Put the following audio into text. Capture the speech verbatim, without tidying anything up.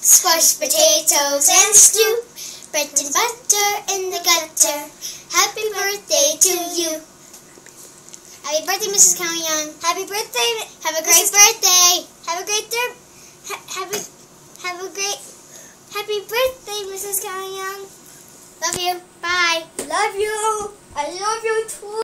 Squash potatoes and stew, bread and butter in the gutter. Happy birthday to you. Happy birthday, Missus Cao Young. Happy birthday. Have a great birthday. Have a great day. Ha have a have a great happy birthday, Missus Cao Young. Love you. Bye. Love you. I love you too.